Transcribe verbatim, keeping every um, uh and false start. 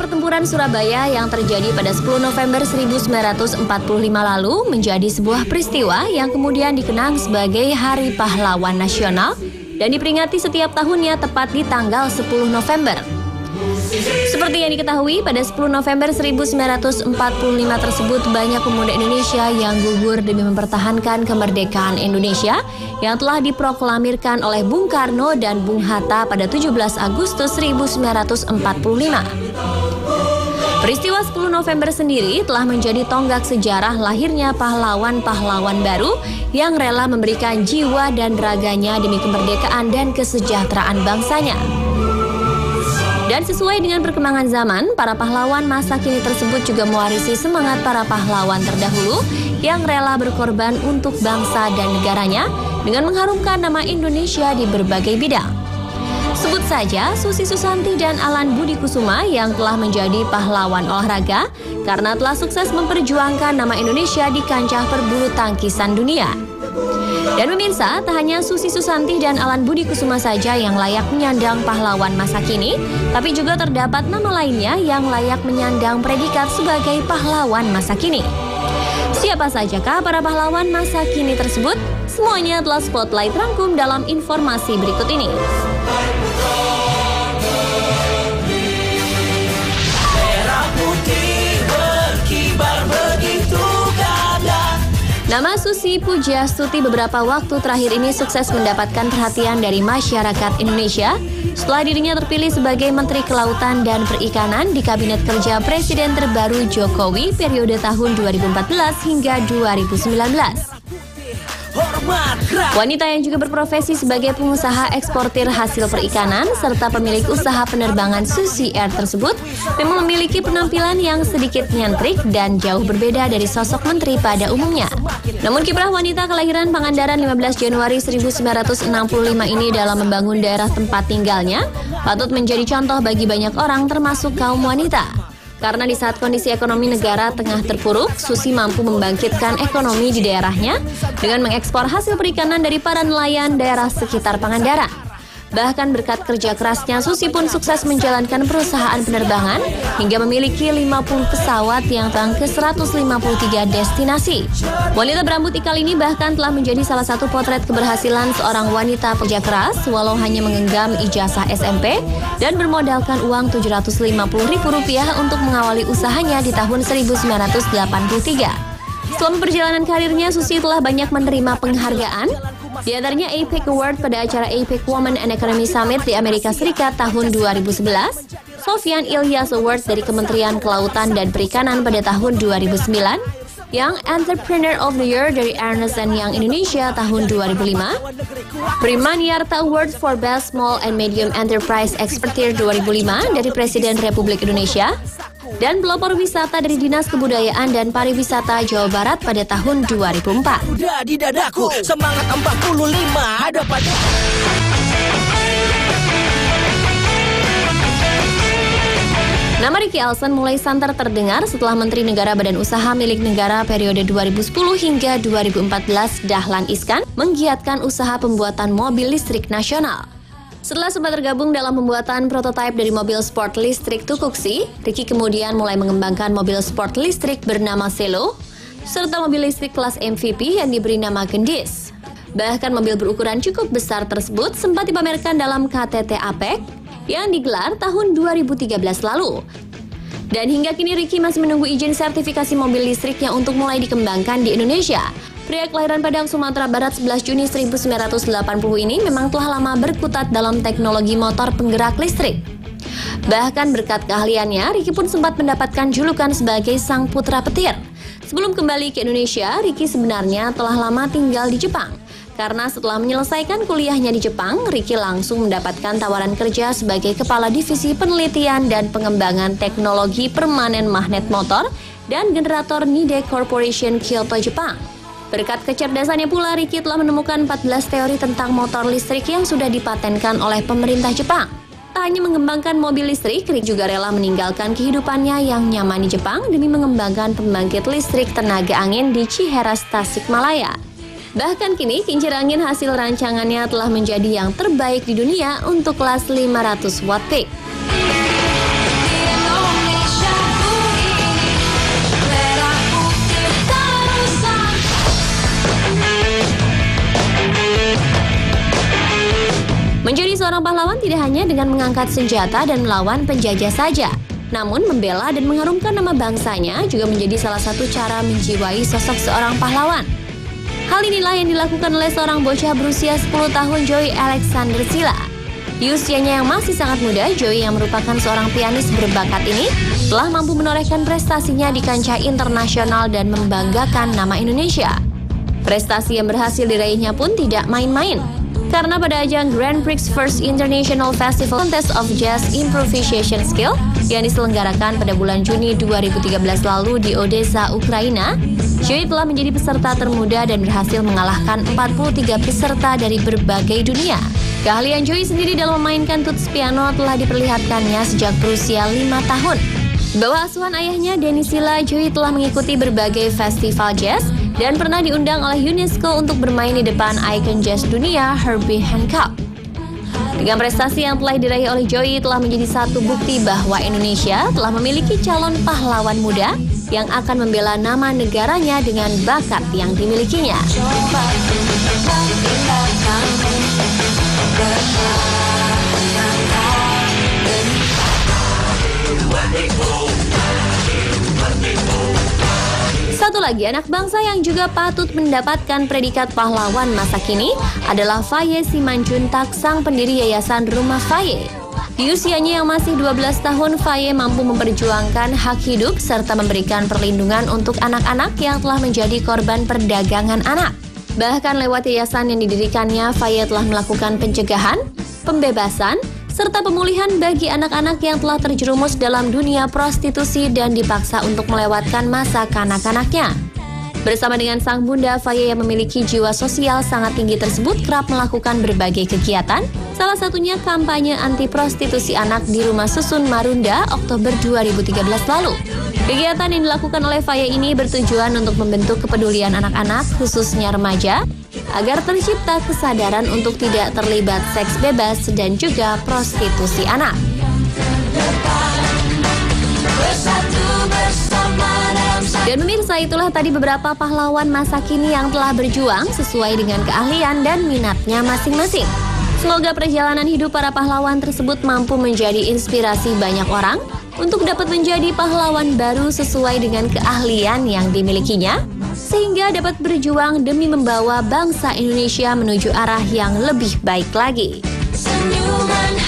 pertempuran Surabaya yang terjadi pada sepuluh November seribu sembilan ratus empat puluh lima lalu menjadi sebuah peristiwa yang kemudian dikenang sebagai Hari Pahlawan Nasional dan diperingati setiap tahunnya tepat di tanggal sepuluh November. Seperti yang diketahui, pada sepuluh November seribu sembilan ratus empat puluh lima tersebut banyak pemuda Indonesia yang gugur demi mempertahankan kemerdekaan Indonesia yang telah diproklamirkan oleh Bung Karno dan Bung Hatta pada tujuh belas Agustus seribu sembilan ratus empat puluh lima. Peristiwa sepuluh November sendiri telah menjadi tonggak sejarah lahirnya pahlawan-pahlawan baru yang rela memberikan jiwa dan raganya demi kemerdekaan dan kesejahteraan bangsanya. Dan sesuai dengan perkembangan zaman, para pahlawan masa kini tersebut juga mewarisi semangat para pahlawan terdahulu yang rela berkorban untuk bangsa dan negaranya dengan mengharumkan nama Indonesia di berbagai bidang. Sebut saja Susi Susanti dan Alan Budi Kusuma yang telah menjadi pahlawan olahraga karena telah sukses memperjuangkan nama Indonesia di kancah perbulu tangkisan dunia. Dan pemirsa, tak hanya Susi Susanti dan Alan Budi Kusuma saja yang layak menyandang pahlawan masa kini, tapi juga terdapat nama lainnya yang layak menyandang predikat sebagai pahlawan masa kini. Siapa sajakah para pahlawan masa kini tersebut? Semuanya telah Spotlight rangkum dalam informasi berikut ini. Merah putih berkibar begitu gagah. Nama Susi Pujiastuti beberapa waktu terakhir ini sukses mendapatkan perhatian dari masyarakat Indonesia setelah dirinya terpilih sebagai Menteri Kelautan dan Perikanan di Kabinet Kerja Presiden terbaru Jokowi periode tahun dua ribu empat belas hingga dua ribu sembilan belas. Wanita yang juga berprofesi sebagai pengusaha eksportir hasil perikanan serta pemilik usaha penerbangan Susi Air tersebut memang memiliki penampilan yang sedikit nyentrik dan jauh berbeda dari sosok menteri pada umumnya. Namun kiprah wanita kelahiran Pangandaran lima belas Januari seribu sembilan ratus enam puluh lima ini dalam membangun daerah tempat tinggalnya patut menjadi contoh bagi banyak orang termasuk kaum wanita. Karena di saat kondisi ekonomi negara tengah terpuruk, Susi mampu membangkitkan ekonomi di daerahnya dengan mengekspor hasil perikanan dari para nelayan daerah sekitar Pangandaran. Bahkan berkat kerja kerasnya, Susi pun sukses menjalankan perusahaan penerbangan hingga memiliki lima puluh pesawat yang terbang ke seratus lima puluh tiga destinasi. Wanita berambut ikal ini bahkan telah menjadi salah satu potret keberhasilan seorang wanita pekerja keras walau hanya menggenggam ijazah S M P dan bermodalkan uang tujuh ratus lima puluh ribu rupiah untuk mengawali usahanya di tahun seribu sembilan ratus delapan puluh tiga. Selama perjalanan karirnya, Susi telah banyak menerima penghargaan, di antaranya A P E C Award pada acara A P E C Women and Economy Summit di Amerika Serikat tahun dua ribu sebelas, Sofyan Ilyas Award dari Kementerian Kelautan dan Perikanan pada tahun dua ribu sembilan, Young Entrepreneur of the Year dari Ernst and Young Indonesia tahun dua ribu lima, Primaniarta Award for Best Small and Medium Enterprise Expertise dua ribu lima dari Presiden Republik Indonesia, dan pelopor wisata dari Dinas Kebudayaan dan Pariwisata Jawa Barat pada tahun dua ribu empat. Udah di dadaku, semangat empat puluh lima, ada pada... Nama Ricky Alson mulai santer terdengar setelah Menteri Negara Badan Usaha Milik Negara periode dua ribu sepuluh hingga dua ribu empat belas Dahlan Iskan menggiatkan usaha pembuatan mobil listrik nasional. Setelah sempat tergabung dalam pembuatan prototipe dari mobil sport listrik Tukuxi, Ricky kemudian mulai mengembangkan mobil sport listrik bernama Selo, serta mobil listrik kelas M V P yang diberi nama Gendis. Bahkan mobil berukuran cukup besar tersebut sempat dipamerkan dalam K T T A P E C yang digelar tahun dua ribu tiga belas lalu. Dan hingga kini Ricky masih menunggu izin sertifikasi mobil listriknya untuk mulai dikembangkan di Indonesia. Pria kelahiran Padang, Sumatera Barat sebelas Juni seribu sembilan ratus delapan puluh ini memang telah lama berkutat dalam teknologi motor penggerak listrik. Bahkan berkat keahliannya, Ricky pun sempat mendapatkan julukan sebagai sang putra petir. Sebelum kembali ke Indonesia, Ricky sebenarnya telah lama tinggal di Jepang. Karena setelah menyelesaikan kuliahnya di Jepang, Ricky langsung mendapatkan tawaran kerja sebagai Kepala Divisi Penelitian dan Pengembangan Teknologi Permanen Magnet Motor dan Generator Nidec Corporation Kyoto, Jepang. Berkat kecerdasannya pula, Ricky telah menemukan empat belas teori tentang motor listrik yang sudah dipatenkan oleh pemerintah Jepang. Tak hanya mengembangkan mobil listrik, Ricky juga rela meninggalkan kehidupannya yang nyaman di Jepang demi mengembangkan pembangkit listrik tenaga angin di Ciheras, Tasikmalaya. Bahkan kini kincir angin hasil rancangannya telah menjadi yang terbaik di dunia untuk kelas lima ratus watt peak. tidak hanya dengan mengangkat senjata dan melawan penjajah saja, namun membela dan mengharumkan nama bangsanya juga menjadi salah satu cara menjiwai sosok seorang pahlawan. Hal inilah yang dilakukan oleh seorang bocah berusia sepuluh tahun, Joey Alexander Silla. Di usianya yang masih sangat muda, Joey yang merupakan seorang pianis berbakat ini telah mampu menorehkan prestasinya di kancah internasional dan membanggakan nama Indonesia. Prestasi yang berhasil diraihnya pun tidak main-main, karena pada ajang Grand Prix First International Festival Contest of Jazz Improvisation Skill yang diselenggarakan pada bulan Juni dua ribu tiga belas lalu di Odessa, Ukraina, Joey telah menjadi peserta termuda dan berhasil mengalahkan empat puluh tiga peserta dari berbagai dunia. Keahlian Joey sendiri dalam memainkan tuts piano telah diperlihatkannya sejak berusia lima tahun. Di bawah asuhan ayahnya, Denny Silla, Joey telah mengikuti berbagai festival jazz dan pernah diundang oleh UNESCO untuk bermain di depan ikon jazz dunia Herbie Hancock. Dengan prestasi yang telah diraih oleh Joey telah menjadi satu bukti bahwa Indonesia telah memiliki calon pahlawan muda yang akan membela nama negaranya dengan bakat yang dimilikinya. Satu lagi anak bangsa yang juga patut mendapatkan predikat pahlawan masa kini adalah Faye Simanjuntak, sang pendiri Yayasan Rumah Faye. Di usianya yang masih dua belas tahun, Faye mampu memperjuangkan hak hidup serta memberikan perlindungan untuk anak-anak yang telah menjadi korban perdagangan anak. Bahkan lewat yayasan yang didirikannya, Faye telah melakukan pencegahan, pembebasan, serta pemulihan bagi anak-anak yang telah terjerumus dalam dunia prostitusi dan dipaksa untuk melewatkan masa kanak-kanaknya. Bersama dengan sang bunda, Faye yang memiliki jiwa sosial sangat tinggi tersebut kerap melakukan berbagai kegiatan, salah satunya kampanye anti prostitusi anak di Rumah Susun Marunda Oktober dua ribu tiga belas lalu. Kegiatan yang dilakukan oleh Faye ini bertujuan untuk membentuk kepedulian anak-anak, khususnya remaja, agar tercipta kesadaran untuk tidak terlibat seks bebas dan juga prostitusi anak. Dan pemirsa, itulah tadi beberapa pahlawan masa kini yang telah berjuang sesuai dengan keahlian dan minatnya masing-masing. Semoga perjalanan hidup para pahlawan tersebut mampu menjadi inspirasi banyak orang untuk dapat menjadi pahlawan baru sesuai dengan keahlian yang dimilikinya, sehingga dapat berjuang demi membawa bangsa Indonesia menuju arah yang lebih baik lagi. Senyuman